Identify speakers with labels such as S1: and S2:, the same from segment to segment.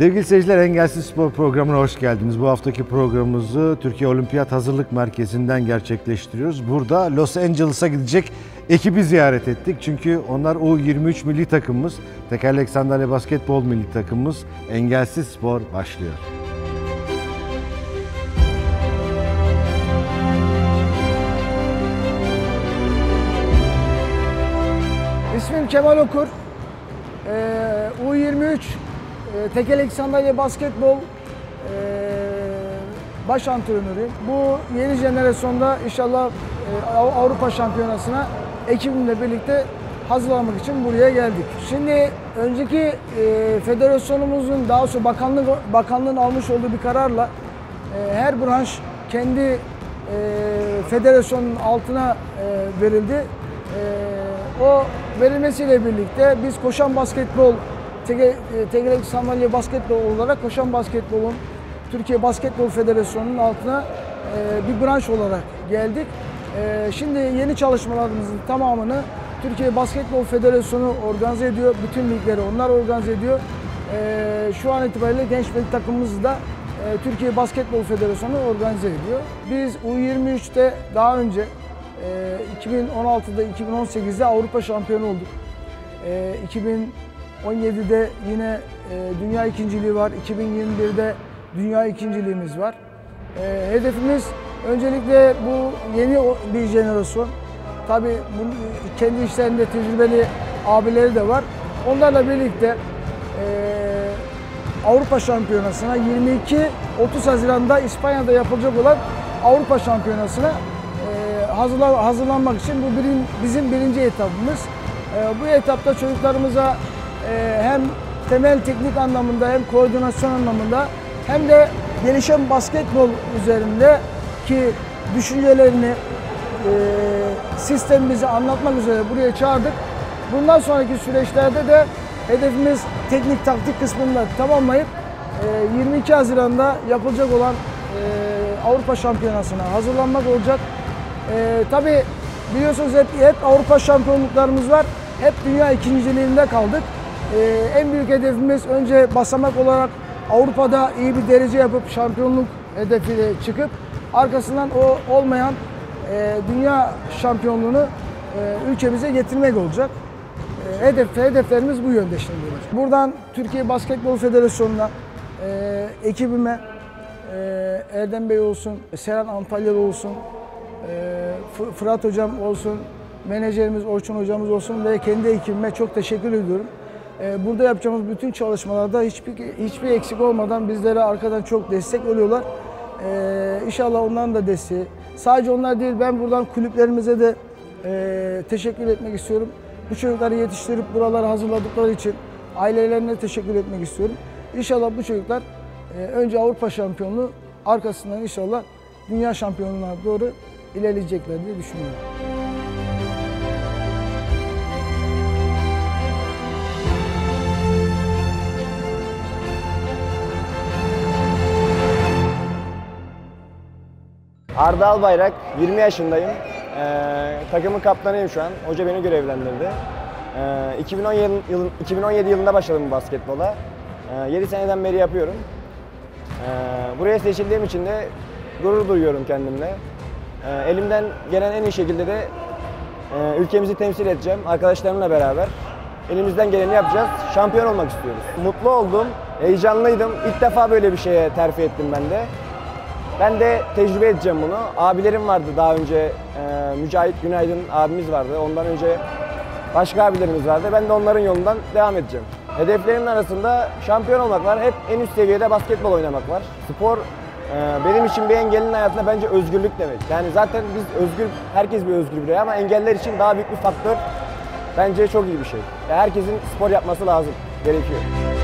S1: Sevgili seyirciler, Engelsiz Spor programına hoş geldiniz. Bu haftaki programımızı Türkiye Olimpiyat Hazırlık Merkezi'nden gerçekleştiriyoruz. Burada Los Angeles'a gidecek ekibi ziyaret ettik. Çünkü onlar U23 milli takımımız, tekerlek sandalye basketbol milli takımımız. Engelsiz Spor başlıyor.
S2: İsmim Kemal Okur. U23 tekerlek sandalye basketbol baş antrenörüyüm. Bu yeni jenerasyonda inşallah Avrupa Şampiyonası'na ekibimle birlikte hazırlamak için buraya geldik. Şimdi önceki federasyonumuzun, daha sonra bakanlığın almış olduğu bir kararla her branş kendi federasyonun altına verildi. O verilmesiyle birlikte biz koşan basketbol, tekerlek sandalye basketbol olarak koşan basketbolun Türkiye Basketbol Federasyonu'nun altına bir branş olarak geldik. Şimdi yeni çalışmalarımızın tamamını Türkiye Basketbol Federasyonu organize ediyor. Bütün ligleri onlar organize ediyor. Şu an itibariyle genç milli takımımızı da Türkiye Basketbol Federasyonu organize ediyor. Biz U23'te daha önce 2016'da 2018'de Avrupa şampiyonu olduk. 2017'de yine dünya ikinciliği var. 2021'de dünya ikinciliğimiz var. Hedefimiz öncelikle bu yeni bir jenerasyon. Tabii kendi işlerinde tecrübeli abileri de var. Onlarla birlikte Avrupa Şampiyonası'na 22-30 Haziran'da İspanya'da yapılacak olan Avrupa Şampiyonası'na hazırlanmak için bu bizim birinci etapımız. Bu etapta çocuklarımıza hem temel teknik anlamında hem koordinasyon anlamında hem de gelişen basketbol üzerindeki düşüncelerini, sistemimizi anlatmak üzere buraya çağırdık. Bundan sonraki süreçlerde de hedefimiz teknik taktik kısmını da tamamlayıp 22 Haziran'da yapılacak olan Avrupa Şampiyonası'na hazırlanmak olacak. Tabii biliyorsunuz hep Avrupa şampiyonluklarımız var. Hep dünya ikinciliğinde kaldık. En büyük hedefimiz önce basamak olarak Avrupa'da iyi bir derece yapıp şampiyonluk hedefiyle çıkıp arkasından o olmayan dünya şampiyonluğunu ülkemize getirmek olacak. Hedeflerimiz bu yönde şimdi. Buradan Türkiye Basketbol Federasyonu'na, ekibime, Erdem Bey olsun, Seren Antalyalı olsun, Fırat Hocam olsun, menajerimiz Orçun Hocamız olsun ve kendi ekibime çok teşekkür ediyorum. Burada yapacağımız bütün çalışmalarda hiçbir eksik olmadan bizlere arkadan çok destek oluyorlar. İnşallah onların da desteği. Sadece onlar değil, ben buradan kulüplerimize de teşekkür etmek istiyorum. Bu çocukları yetiştirip buralara hazırladıkları için ailelerine teşekkür etmek istiyorum. İnşallah bu çocuklar önce Avrupa şampiyonluğu, arkasından inşallah dünya şampiyonluğuna doğru ilerleyecekler diye düşünüyorum.
S3: Arda Albayrak, 20 yaşındayım. Takımın kaptanıyım şu an. Hoca beni görevlendirdi. 2017 yılında başladım basketbola. 7 seneden beri yapıyorum. Buraya seçildiğim için de gurur duyuyorum kendimle. Elimden gelen en iyi şekilde de ülkemizi temsil edeceğim arkadaşlarımla beraber. Elimizden geleni yapacağız. Şampiyon olmak istiyoruz. Mutlu oldum, heyecanlıydım. İlk defa böyle bir şeye terfi ettim ben de. Ben de tecrübe edeceğim bunu. Abilerim vardı daha önce, Mücahit Günaydın abimiz vardı. Ondan önce başka abilerimiz vardı. Ben de onların yolundan devam edeceğim. Hedeflerimin arasında şampiyon olmak var. Hep en üst seviyede basketbol oynamak var. Spor benim için bir engellinin hayatında bence özgürlük demek. Yani zaten biz özgür, herkes bir özgür birey ama engeller için daha büyük bir faktör. Bence çok iyi bir şey. Herkesin spor yapması lazım, gerekiyor.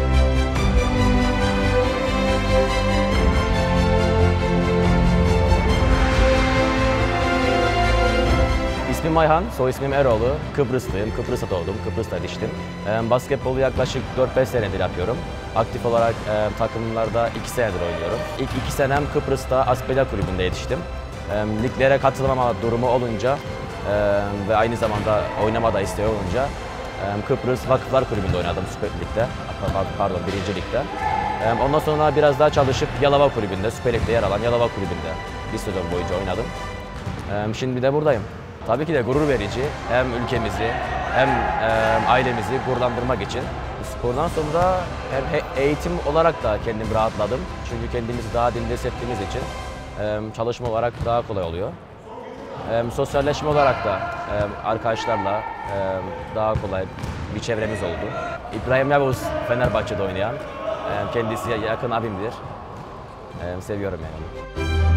S4: İsmim Ayhan, soy ismim Eroğlu. Kıbrıslıyım, Kıbrıs'ta doğdum, Kıbrıs'ta yetiştim. Basketbolu yaklaşık 4-5 senedir yapıyorum. Aktif olarak takımlarda 2 senedir oynuyorum. İlk 2 senem Kıbrıs'ta Asbela Kulübü'nde yetiştim. Liglere katılamama durumu olunca ve aynı zamanda oynama da isteği olunca Kıbrıs Vakıflar Kulübü'nde oynadım Süper Lig'de, pardon 1. Lig'de. Ondan sonra biraz daha çalışıp Yalova Kulübü'nde, Süper Lig'de yer alan Yalova Kulübü'nde bir sezon boyunca oynadım. Şimdi de buradayım. Tabii ki de gurur verici. Hem ülkemizi hem ailemizi gururlandırmak için. Spordan sonra hem eğitim olarak da kendim rahatladım. Çünkü kendimizi daha dinde hissettiğimiz için çalışma olarak daha kolay oluyor. Sosyalleşme olarak da arkadaşlarla daha kolay bir çevremiz oldu. İbrahim Yavuz Fenerbahçe'de oynayan, kendisi yakın abimdir. Seviyorum yani.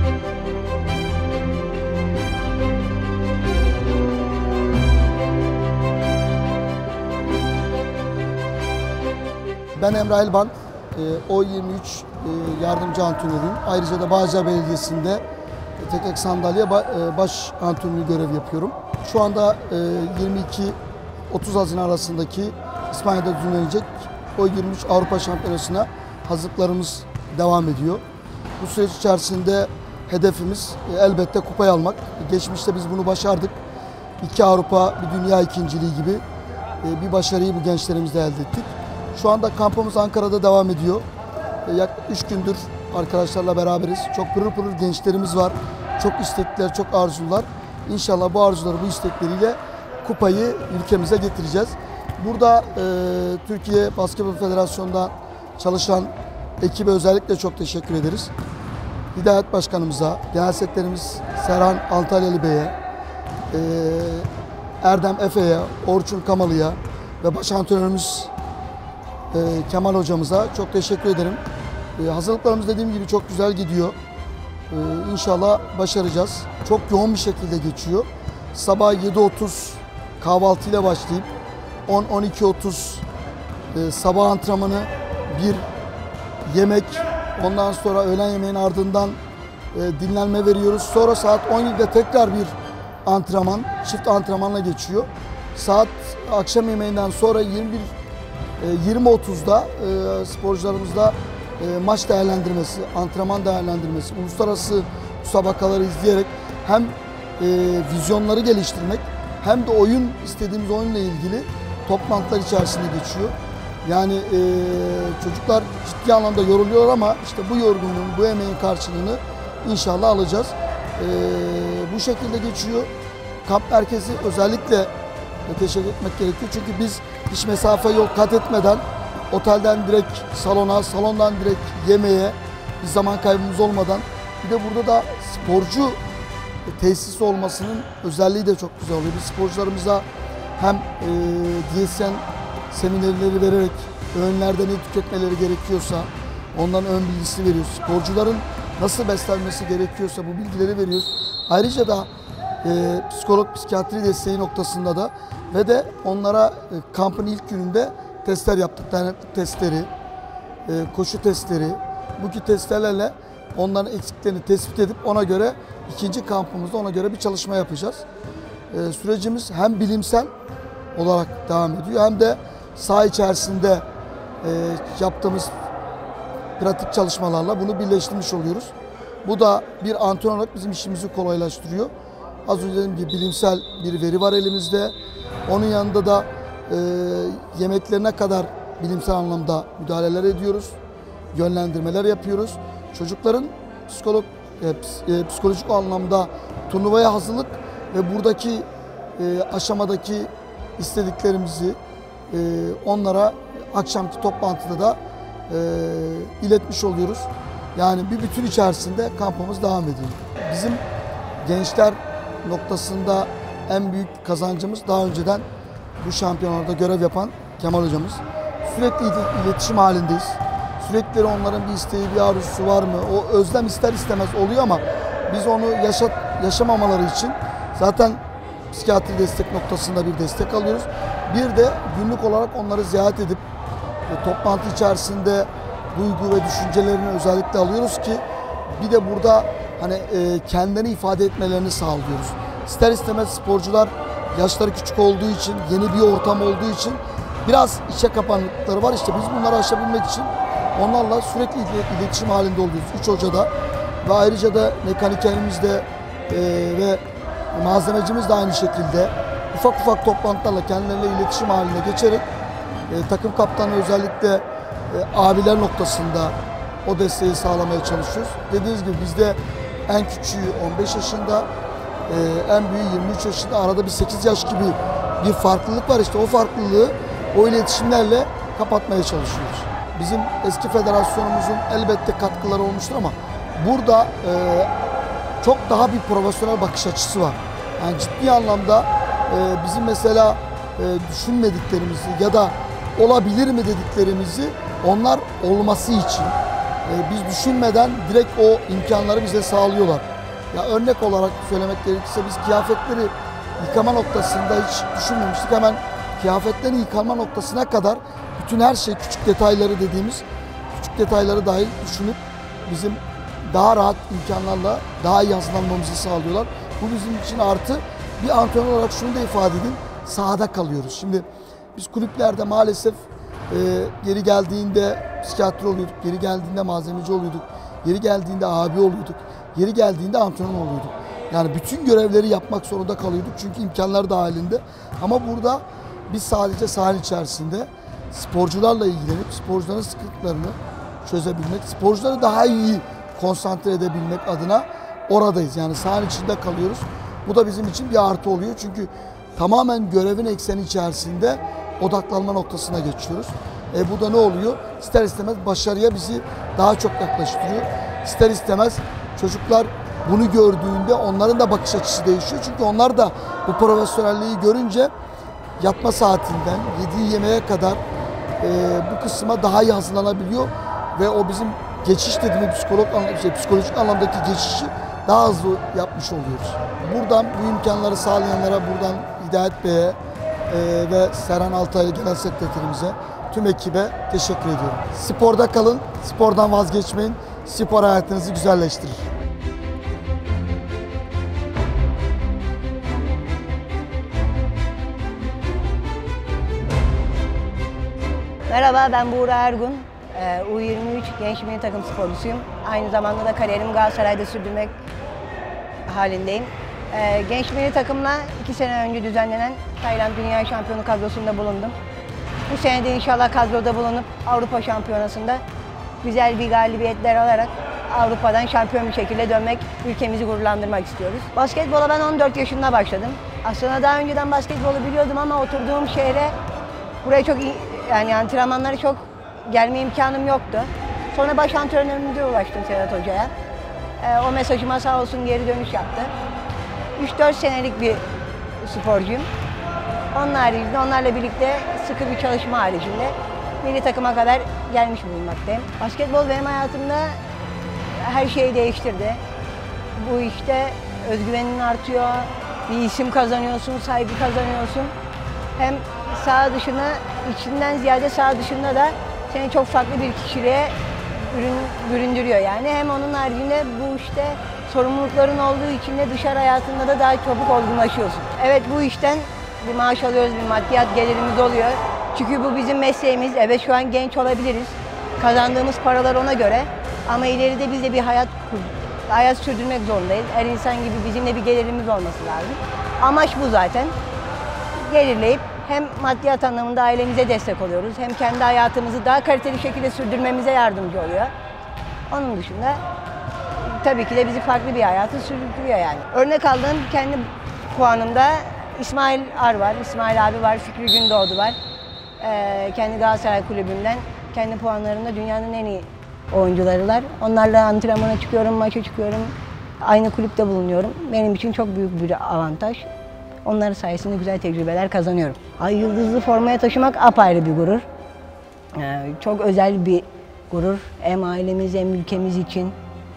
S5: Ben Emre Elban, O23 yardımcı antrenörüyüm. Ayrıca da Bağcılar Belediyesi'nde teknik sandalye baş antrenörü görev yapıyorum. Şu anda 22-30 Haziran arasındaki İspanya'da düzenlenecek O23 Avrupa Şampiyonası'na hazırlıklarımız devam ediyor. Bu süreç içerisinde hedefimiz elbette kupayı almak. Geçmişte biz bunu başardık. 2 Avrupa, bir dünya ikinciliği gibi bir başarıyı bu gençlerimizle elde ettik. Şu anda kampımız Ankara'da devam ediyor. Yaklaşık 3 gündür arkadaşlarla beraberiz. Çok pırıl pırıl gençlerimiz var. Çok istekliler, çok arzular. İnşallah bu arzuları, bu istekleriyle kupayı ülkemize getireceğiz. Burada Türkiye Basketbol Federasyonu'nda çalışan ekibe özellikle çok teşekkür ederiz. Hidayet Başkanımıza, Genel Sekreterimiz Serhan Antalyalı Bey'e, Erdem Efe'ye, Orçun Kamalı'ya ve baş antrenörümüz Kemal hocamıza çok teşekkür ederim. Hazırlıklarımız dediğim gibi çok güzel gidiyor. İnşallah başaracağız. Çok yoğun bir şekilde geçiyor. Sabah 7:30 kahvaltıyla başlayıp 10-12:30 sabah antrenmanı, bir yemek, ondan sonra öğlen yemeğinin ardından dinlenme veriyoruz. Sonra saat 17'de tekrar bir antrenman, çift antrenmanla geçiyor. Saat akşam yemeğinden sonra 20:30'da sporcularımızla maç değerlendirmesi, antrenman değerlendirmesi, uluslararası müsabakaları izleyerek hem vizyonları geliştirmek hem de istediğimiz oyunla ilgili toplantılar içerisinde geçiyor. Yani çocuklar ciddi anlamda yoruluyor ama işte bu yorgunluğun, bu emeğin karşılığını inşallah alacağız. Bu şekilde geçiyor. Kamp merkezi özellikle teşekkür etmek gerekiyor. Çünkü biz hiç mesafe yol kat etmeden otelden direkt salona, salondan direkt yemeğe, bir zaman kaybımız olmadan, bir de burada da sporcu tesis olmasının özelliği de çok güzel oluyor. Biz sporcularımıza hem diyetisyen seminerleri vererek öğünlerde ne tüketmeleri gerekiyorsa onların ön bilgisini veriyoruz. Sporcuların nasıl beslenmesi gerekiyorsa bu bilgileri veriyoruz. Ayrıca da psikolog, psikiyatri desteği noktasında da ve de onlara kampın ilk gününde testler yaptık. Dayanıklık testleri, koşu testleri. Bu gibi testlerle onların eksiklerini tespit edip ona göre ikinci kampımızda ona göre bir çalışma yapacağız. Sürecimiz hem bilimsel olarak devam ediyor hem de saha içerisinde yaptığımız pratik çalışmalarla bunu birleştirmiş oluyoruz. Bu da bir antrenör olarak bizim işimizi kolaylaştırıyor. Az önce dediğim gibi bilimsel bir veri var elimizde. Onun yanında da yemeklerine kadar bilimsel anlamda müdahaleler ediyoruz. Yönlendirmeler yapıyoruz. Çocukların psikolojik anlamda turnuvaya hazırlık ve buradaki aşamadaki istediklerimizi onlara akşamki toplantıda da iletmiş oluyoruz. Yani bir bütün içerisinde kampımız devam ediyor. Bizim gençler noktasında en büyük kazancımız daha önceden bu şampiyonlarda görev yapan Kemal hocamız. Sürekli iletişim halindeyiz. Sürekli onların bir isteği, bir arzusu var mı? O özlem ister istemez oluyor ama biz onu yaşamamaları için zaten psikiyatri destek noktasında bir destek alıyoruz. Bir de günlük olarak onları ziyaret edip toplantı içerisinde duygu ve düşüncelerini özellikle alıyoruz ki bir de burada hani kendilerini ifade etmelerini sağlıyoruz. İster istemez sporcular yaşları küçük olduğu için, yeni bir ortam olduğu için biraz içe kapanıklıkları var. İşte biz bunları aşabilmek için onlarla sürekli iletişim halinde oluyoruz. 3 hocada ve ayrıca da mekanikerimiz de ve malzemecimiz de aynı şekilde ufak ufak toplantılarla kendileriyle iletişim haline geçerek takım kaptanı özellikle abiler noktasında o desteği sağlamaya çalışıyoruz. Dediğiniz gibi bizde en küçüğü 15 yaşında, en büyüğü 23 yaşında. Arada bir 8 yaş gibi bir farklılık var. İşte o farklılığı o iletişimlerle kapatmaya çalışıyoruz. Bizim eski federasyonumuzun elbette katkıları olmuştur ama burada çok daha bir profesyonel bakış açısı var. Yani ciddi anlamda bizim mesela düşünmediklerimizi ya da olabilir mi dediklerimizi onlar olması için biz düşünmeden direkt o imkanları bize sağlıyorlar. Ya örnek olarak söylemek gerekirse biz kıyafetleri yıkama noktasında hiç düşünmemiştik. Hemen kıyafetlerin yıkama noktasına kadar bütün her şey, küçük detayları dediğimiz küçük detayları dahil düşünüp bizim daha rahat imkanlarla daha iyi hazırlanmamızı sağlıyorlar. Bu bizim için artı. Bir antrenör olarak şunu da ifade edeyim, sahada kalıyoruz. Şimdi biz kulüplerde maalesef geri geldiğinde psikiyatri oluyorduk, geri geldiğinde malzemeci oluyorduk, geri geldiğinde abi oluyorduk, geri geldiğinde antrenör oluyorduk. Yani bütün görevleri yapmak zorunda kalıyorduk çünkü imkanlar dahilinde. Ama burada biz sadece saha içerisinde sporcularla ilgilenip sporcuların sıkıntılarını çözebilmek, sporcuları daha iyi konsantre edebilmek adına oradayız. Yani sahanın içinde kalıyoruz. Bu da bizim için bir artı oluyor. Çünkü tamamen görevin ekseni içerisinde odaklanma noktasına geçiyoruz. Bu da ne oluyor? İster istemez başarıya bizi daha çok yaklaştırıyor. İster istemez çocuklar bunu gördüğünde onların da bakış açısı değişiyor. Çünkü onlar da bu profesyonelliği görünce yatma saatinden yediği yemeğe kadar bu kısma daha iyi hazırlanabiliyor. Ve o bizim geçiş dediğimiz psikolojik anlamdaki geçişi daha hızlı yapmış oluyoruz. Buradan bu imkanları sağlayanlara, buradan Hidayet Bey'e ve Serhan Altaylı Genel Sekreterimize, tüm ekibe teşekkür ediyorum. Sporda kalın, spordan vazgeçmeyin, spor hayatınızı güzelleştirir.
S6: Merhaba, ben Buğra Ergun. U23 Genç Milli Takım sporcusuyum. Aynı zamanda da kariyerimi Galatasaray'da sürdürmek halindeyim. Genç Milli Takım'la 2 sene önce düzenlenen Tayland Dünya Şampiyonu kadrosunda bulundum. Bu sene de inşallah kadroda bulunup Avrupa Şampiyonası'nda güzel bir galibiyetler alarak Avrupa'dan şampiyon bir şekilde dönmek, ülkemizi gururlandırmak istiyoruz. Basketbola ben 14 yaşında başladım. Aslında daha önceden basketbolu biliyordum ama oturduğum şehre buraya çok yani antrenmanlara çok gelme imkanım yoktu. Sonra baş antrenörümüze ulaştım Sedat Hoca'ya. O mesajıma sağ olsun geri dönüş yaptı. 3-4 senelik bir sporcuyum. Onun haricinde, onlarla birlikte sıkı bir çalışma haricinde milli takıma kadar gelmiş bulunmaktayım. Basketbol benim hayatımda her şeyi değiştirdi. Bu işte özgüvenin artıyor, bir isim kazanıyorsun, saygı kazanıyorsun. Hem saha dışına, içinden ziyade saha dışında da seni çok farklı bir kişiliğe büründürüyor yani. Hem onun haricinde bu işte sorumlulukların olduğu için de dışarı hayatında da daha çabuk olgunlaşıyorsun. Evet, bu işten bir maaş alıyoruz, bir maddiyat gelirimiz oluyor. Çünkü bu bizim mesleğimiz. Evet, şu an genç olabiliriz. Kazandığımız paralar ona göre. Ama ileride biz de bir hayat sürdürmek zorundayız. Her insan gibi bizim de bir gelirimiz olması lazım. Amaç bu zaten. Gelirleyip hem maddiyat anlamında ailemize destek oluyoruz, hem kendi hayatımızı daha kaliteli şekilde sürdürmemize yardımcı oluyor. Onun dışında tabii ki de bizi farklı bir hayatı sürdürüyor yani. Örnek aldığım kendi puanımda İsmail Ar var, İsmail abi var, Fikri Gündoğdu var. Kendi Galatasaray kulübümden kendi puanlarımda dünyanın en iyi oyuncularılar. Onlarla antrenmana çıkıyorum, maça çıkıyorum. Aynı kulüpte bulunuyorum. Benim için çok büyük bir avantaj. Onların sayesinde güzel tecrübeler kazanıyorum. Ay yıldızlı formaya taşımak apayrı bir gurur. Çok özel bir gurur. Hem ailemiz hem ülkemiz için.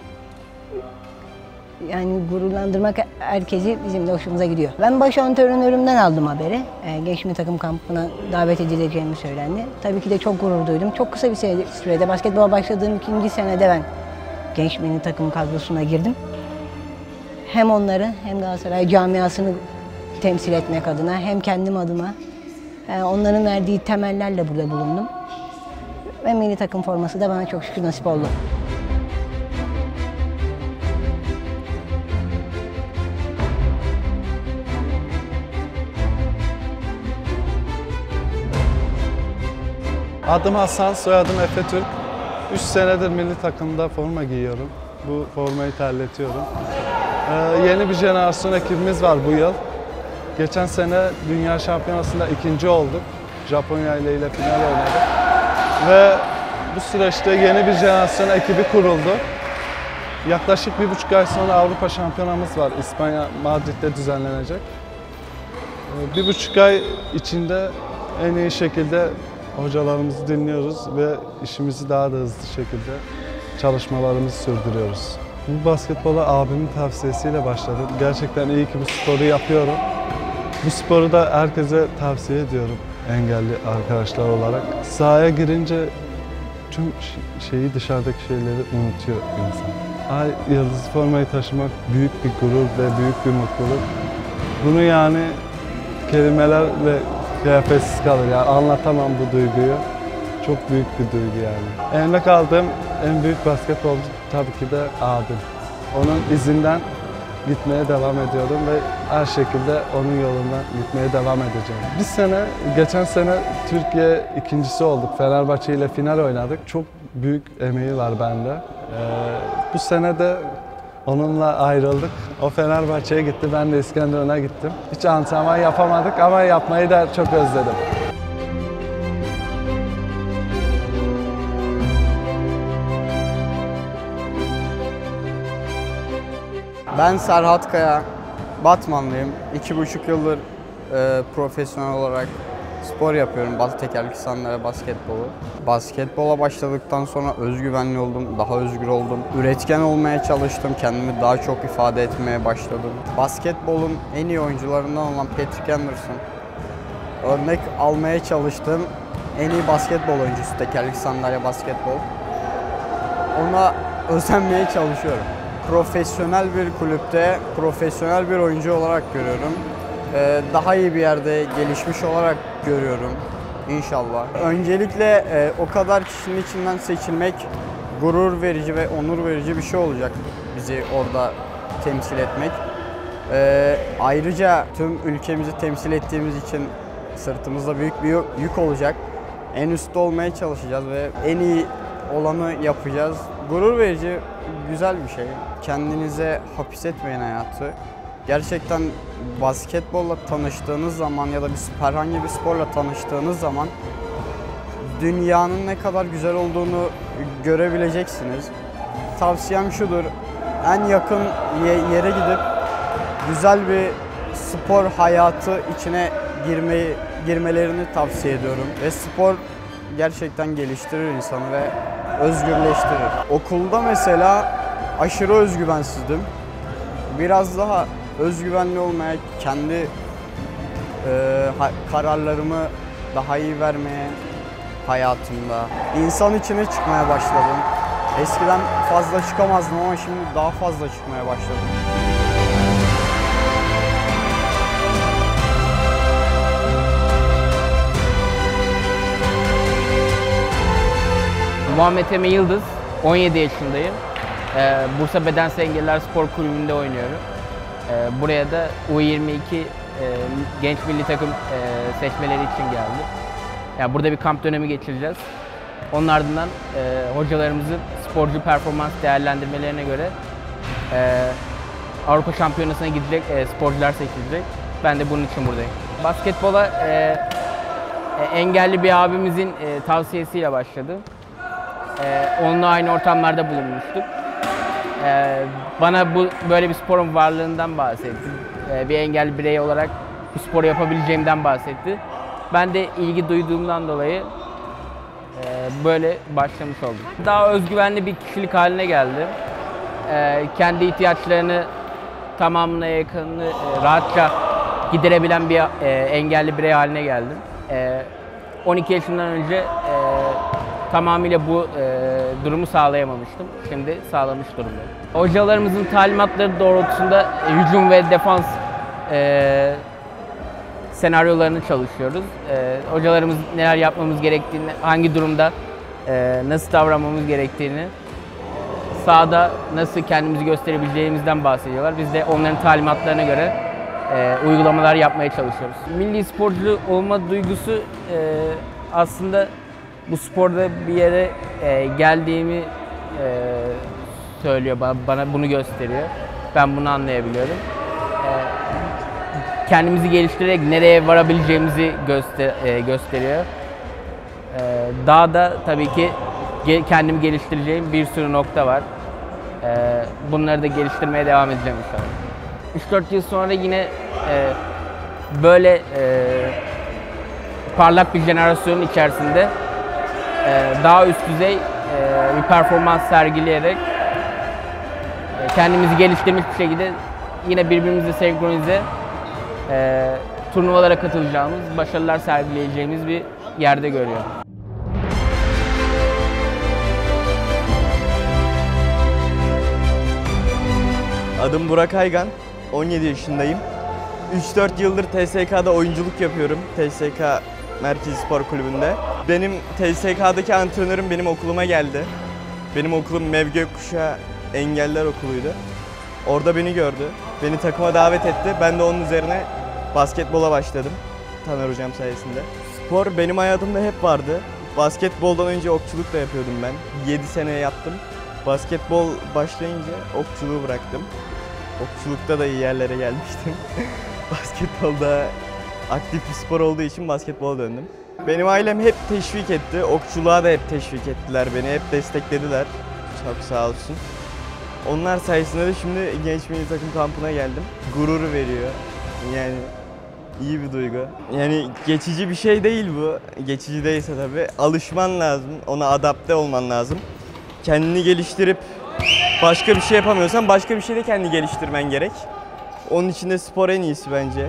S6: Yani gururlandırmak herkesi bizim de hoşumuza gidiyor. Ben baş antrenörümden aldım haberi. Genç milli takım kampına davet edileceğimi söylendi. Tabii ki de çok gurur duydum. Çok kısa bir sürede basketbola başladığım 2. senede ben genç milli takım kadrosuna girdim. Hem onları hem Galatasaray camiasını temsil etmek adına hem kendim adıma onların verdiği temellerle burada bulundum. Ve milli takım forması da bana çok şükür nasip oldu.
S7: Adım Hasan, soyadım Efe Türk. 3 senedir milli takımda forma giyiyorum. Bu formayı terletiyorum. Yeni bir jenerasyon ekibimiz var bu yıl. Geçen sene Dünya Şampiyonası'nda ikinci olduk. Japonya ile final oynadık. Ve bu süreçte yeni bir jenerasyon ekibi kuruldu. Yaklaşık 1,5 ay sonra Avrupa Şampiyonamız var. İspanya, Madrid'de düzenlenecek. 1,5 ay içinde en iyi şekilde hocalarımızı dinliyoruz ve işimizi daha da hızlı şekilde çalışmalarımızı sürdürüyoruz. Bu basketbola abimin tavsiyesiyle başladım. Gerçekten iyi ki bu sporu yapıyorum. Bu sporu da herkese tavsiye ediyorum engelli arkadaşlar olarak. Sahaya girince tüm dışarıdaki şeyleri unutuyor insan. Ay yıldız formayı taşımak büyük bir gurur ve büyük bir mutluluk. Bunu yani kelimelerle kıyafetsiz kalır. Yani anlatamam bu duyguyu. Çok büyük bir duygu yani. Örnek aldığım en büyük basketbolcu tabii ki de abim. Onun izinden gitmeye devam ediyorum ve her şekilde onun yolundan gitmeye devam edeceğim. Geçen sene Türkiye ikincisi olduk. Fenerbahçe ile final oynadık. Çok büyük emeği var bende. Bu sene de onunla ayrıldık. O Fenerbahçe'ye gitti, ben de İskenderun'a gittim. Hiç antrenman yapamadık ama yapmayı da çok özledim.
S8: Ben Serhat Kaya, Batmanlıyım. 2,5 yıldır profesyonel olarak spor yapıyorum. Tekerlekli sandalye basketbolu. Basketbola başladıktan sonra özgüvenli oldum, daha özgür oldum. Üretken olmaya çalıştım, kendimi daha çok ifade etmeye başladım. Basketbolun en iyi oyuncularından olan Patrick Anderson, örnek almaya çalıştığım en iyi basketbol oyuncusu, tekerlekli sandalye basketbol. Ona özenmeye çalışıyorum. Profesyonel bir kulüpte, profesyonel bir oyuncu olarak görüyorum. Daha iyi bir yerde gelişmiş olarak görüyorum inşallah. Öncelikle o kadar kişinin içinden seçilmek gurur verici ve onur verici bir şey olacak bizi orada temsil etmek. Ayrıca tüm ülkemizi temsil ettiğimiz için sırtımızda büyük bir yük olacak. En üstte olmaya çalışacağız ve en iyi olanı yapacağız. Gurur verici, güzel bir şey. Kendinize hapis etmeyin hayatı. Gerçekten basketbolla tanıştığınız zaman ya da herhangi bir sporla tanıştığınız zaman dünyanın ne kadar güzel olduğunu görebileceksiniz. Tavsiyem şudur, en yakın yere gidip güzel bir spor hayatı içine girmelerini tavsiye ediyorum. Ve spor gerçekten geliştirir insanı ve özgürleştirir. Okulda mesela aşırı özgüvensizdim. Biraz daha özgüvenli olmaya, kendi kararlarımı daha iyi vermeye hayatımda, insan içine çıkmaya başladım. Eskiden fazla çıkamazdım ama şimdi daha fazla çıkmaya başladım.
S9: Muhammed Emi Yıldız, 17 yaşındayım. Bursa Bedensel Engelliler Spor Kulübü'nde oynuyorum. Buraya da U22 genç milli takım seçmeleri için geldim. Yani burada bir kamp dönemi geçireceğiz. Onun ardından hocalarımızın sporcu performans değerlendirmelerine göre Avrupa Şampiyonası'na gidecek sporcular seçilecek. Ben de bunun için buradayım. Basketbola engelli bir abimizin tavsiyesiyle başladım. Onunla aynı ortamlarda bulunmuştuk. Bana böyle bir sporun varlığından bahsetti. Bir engelli birey olarak bu sporu yapabileceğimden bahsetti. Ben de ilgi duyduğumdan dolayı böyle başlamış oldum. Daha özgüvenli bir kişilik haline geldim. Kendi ihtiyaçlarını tamamına yakınını rahatça giderebilen bir engelli birey haline geldim. 12 yaşından önce tamamıyla bu durumu sağlayamamıştım. Şimdi sağlamış durumdayım. Hocalarımızın talimatları doğrultusunda hücum ve defans senaryolarını çalışıyoruz. Hocalarımız neler yapmamız gerektiğini, hangi durumda nasıl davranmamız gerektiğini, sahada nasıl kendimizi gösterebileceğimizden bahsediyorlar. Biz de onların talimatlarına göre uygulamalar yapmaya çalışıyoruz. Milli sporcu olma duygusu aslında bu sporda bir yere geldiğimi söylüyor, bana bunu gösteriyor. Ben bunu anlayabiliyorum. Kendimizi geliştirerek nereye varabileceğimizi gösteriyor. Daha da tabii ki kendimi geliştireceğim bir sürü nokta var. Bunları da geliştirmeye devam edeceğim inşallah. 3-4 yıl sonra yine böyle parlak bir jenerasyonun içerisinde daha üst düzey bir performans sergileyerek kendimizi geliştirmiş bir şekilde yine birbirimizle senkronize turnuvalara katılacağımız, başarılar sergileyeceğimiz bir yerde görüyorum.
S10: Adım Burak Aygan, 17 yaşındayım. 3-4 yıldır TSK'da oyunculuk yapıyorum. TSK Merkezi Spor Kulübü'nde. Benim TSK'daki antrenörüm benim okuluma geldi. Benim okulum Mev Gökkuşağı Engeller Okulu'ydu. Orada beni gördü. Beni takıma davet etti. Ben de onun üzerine basketbola başladım. Taner hocam sayesinde. Spor benim hayatımda hep vardı. Basketboldan önce okçuluk da yapıyordum ben. 7 sene yaptım. Basketbol başlayınca okçuluğu bıraktım. Okçulukta da iyi yerlere gelmiştim. Basketbolda aktif bir spor olduğu için basketbola döndüm. Benim ailem hep teşvik etti. Okçuluğa da hep teşvik ettiler beni. Hep desteklediler. Çok sağ olsun. Onlar sayesinde de şimdi genç milli takım kampına geldim. Gurur veriyor. Yani iyi bir duygu. Yani geçici bir şey değil bu. Geçici değilse tabii alışman lazım. Ona adapte olman lazım. Kendini geliştirip başka bir şey yapamıyorsan başka bir şeyde kendini geliştirmen gerek. Onun için de spor en iyisi bence.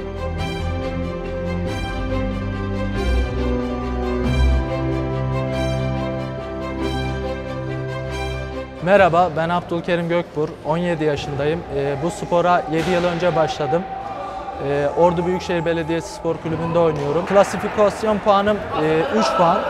S11: Merhaba, ben Abdülkerim Gökbur, 17 yaşındayım. Bu spora 7 yıl önce başladım. Ordu Büyükşehir Belediyesi Spor Kulübü'nde oynuyorum. Klasifikasyon puanım 3 puan.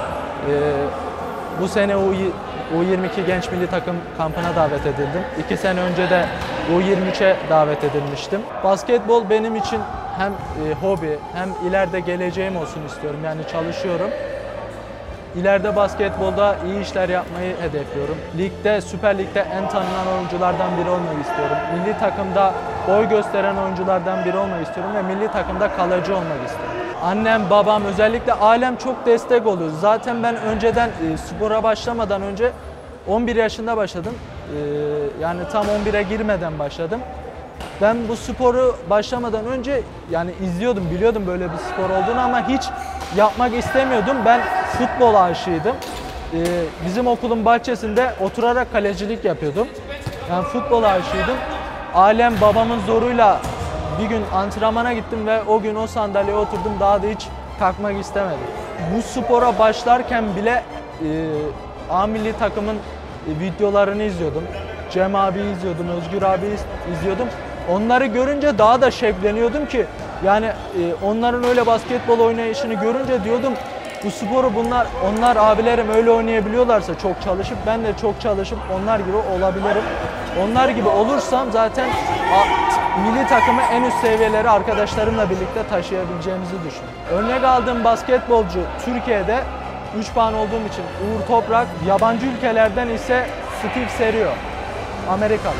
S11: Bu sene U22 Genç Milli Takım kampına davet edildim. 2 sene önce de U23'e davet edilmiştim. Basketbol benim için hem hobi hem ileride geleceğim olsun istiyorum. Yani çalışıyorum. İleride basketbolda iyi işler yapmayı hedefliyorum. Ligde, Süper Lig'de en tanınan oyunculardan biri olmayı istiyorum. Milli takımda boy gösteren oyunculardan biri olmayı istiyorum ve milli takımda kalıcı olmak istiyorum. Annem, babam, özellikle ailem çok destek oluyor. Zaten ben önceden spora başlamadan önce 11 yaşında başladım. Yani tam 11'e girmeden başladım. Ben bu sporu başlamadan önce yani izliyordum, biliyordum böyle bir spor olduğunu ama hiç yapmak istemiyordum. Ben futbol aşığıydım. Bizim okulun bahçesinde oturarak kalecilik yapıyordum. Yani futbol aşığıydım. Ailem babamın zoruyla bir gün antrenmana gittim ve o gün o sandalyeye oturdum. Daha da hiç kalkmak istemedim. Bu spora başlarken bile A milli takımın videolarını izliyordum. Cem abi izliyordum, Özgür abi izliyordum. Onları görünce daha da şevkleniyordum ki yani onların öyle basketbol oynayışını görünce diyordum bu sporu onlar abilerim öyle oynayabiliyorlarsa çok çalışıp ben de çok çalışıp onlar gibi olabilirim. Onlar gibi olursam zaten milli takımı en üst seviyelere arkadaşlarımla birlikte taşıyabileceğimizi düşünüyorum. Örnek aldığım basketbolcu Türkiye'de 3 puan olduğum için Uğur Toprak, yabancı ülkelerden ise Steve Serio, Amerikalı.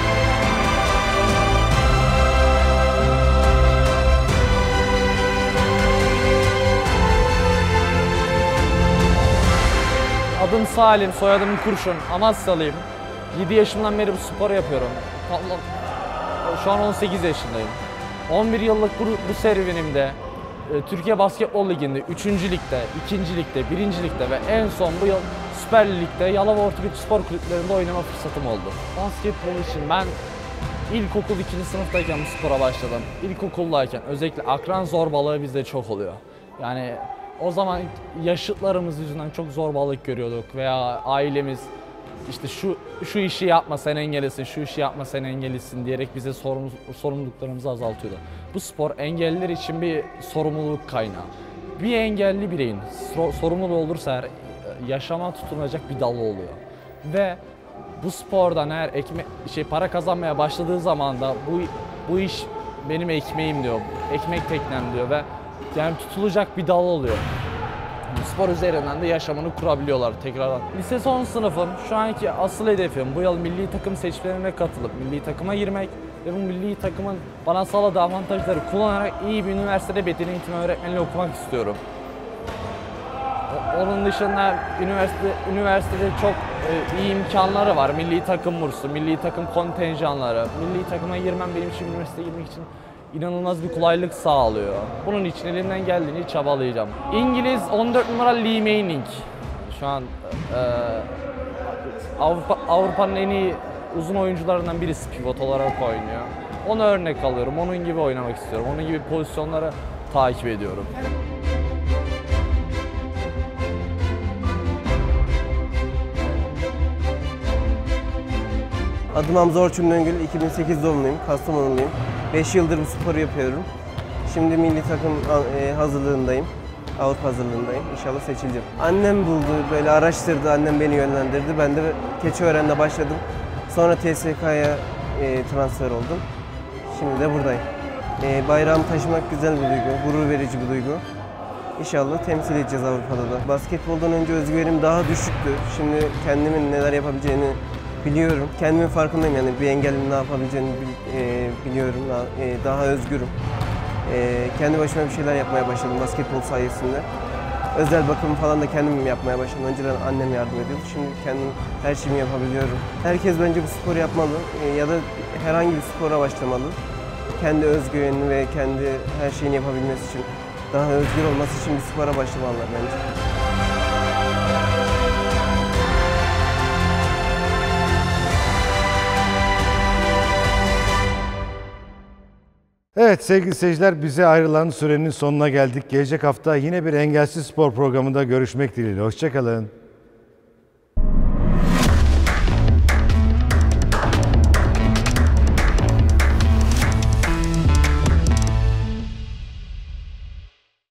S12: Adım Salim, soyadım Kurşun, Amasyalıyım. 7 yaşımdan beri bu sporu yapıyorum. Şu an 18 yaşındayım. 11 yıllık bu serüvenimde Türkiye Basketbol Ligi'nde 3. ligde, 2. ligde, 1. ligde ve en son bu yıl Süper Lig'de Yalova Ortaköy Spor Kulüplerinde oynama fırsatım oldu. Basketbol için ben ilkokul 2. sınıftayken bu spora başladım. İlkokuldayken özellikle akran zorbalığı bizde çok oluyor. Yani o zaman yaşıtlarımız yüzünden çok zorbalık görüyorduk veya ailemiz işte şu işi yapma sen engellisin, şu işi yapma sen engellisin diyerek bize sorumluluklarımızı azaltıyordu. Bu spor engelliler için bir sorumluluk kaynağı. Bir engelli bireyin sorumlu olursa eğer yaşama tutunacak bir dalı oluyor. Ve bu spordan eğer para kazanmaya başladığı zaman da bu iş benim ekmeğim diyor, ekmek teknem diyor ve yani tutulacak bir dal oluyor. spor üzerinden de yaşamını kurabiliyorlar tekrardan. Lise son sınıfım. Şu anki asıl hedefim bu yıl milli takım seçmelerine katılıp milli takıma girmek ve bu milli takımın bana sağladığı avantajları kullanarak iyi bir üniversitede beden eğitimi öğretmenliği okumak istiyorum. Onun dışında üniversitede çok iyi imkanları var. Milli takım bursu, milli takım kontenjanları. Milli takıma girmem benim için üniversiteye girmek için inanılmaz bir kolaylık sağlıyor. Bunun için elimden geldiğini çabalayacağım. İngiliz 14 numara Lee Manning. Şu an Avrupa'nın en iyi uzun oyuncularından birisi, pivot olarak oynuyor. Ona örnek alıyorum, onun gibi oynamak istiyorum. Onun gibi pozisyonları takip ediyorum.
S13: Adım Hamza Orçun Döngül, 2008 doğumluyum, Kastamonuluyum. 5 yıldır bu sporu yapıyorum. Şimdi milli takım hazırlığındayım, Avrupa hazırlığındayım. İnşallah seçileceğim. Annem buldu, böyle araştırdı, annem beni yönlendirdi. Ben de Keçiören'de başladım. Sonra TSK'ya transfer oldum. Şimdi de buradayım. Bayrağımı taşımak güzel bir duygu, gurur verici bir duygu. İnşallah temsil edeceğiz Avrupa'da da. Basketboldan önce özgüvenim daha düşüktü. Şimdi kendimin neler yapabileceğini biliyorum. Kendimin farkındayım, yani bir engellinin ne yapabileceğini biliyorum. Daha özgürüm. Kendi başıma bir şeyler yapmaya başladım basketbol sayesinde. Özel bakımı falan da kendim yapmaya başladım. Önceden annem yardım ediyordu. Şimdi kendim her şeyimi yapabiliyorum. Herkes bence bu sporu yapmalı ya da herhangi bir spora başlamalı. Kendi özgüvenini ve kendi her şeyini yapabilmesi için, daha özgür olması için bir spora başlamalılar bence.
S1: Evet sevgili seyirciler, bize ayrılan sürenin sonuna geldik. Gelecek hafta yine bir engelsiz spor programında görüşmek dileğiyle. Hoşça kalın.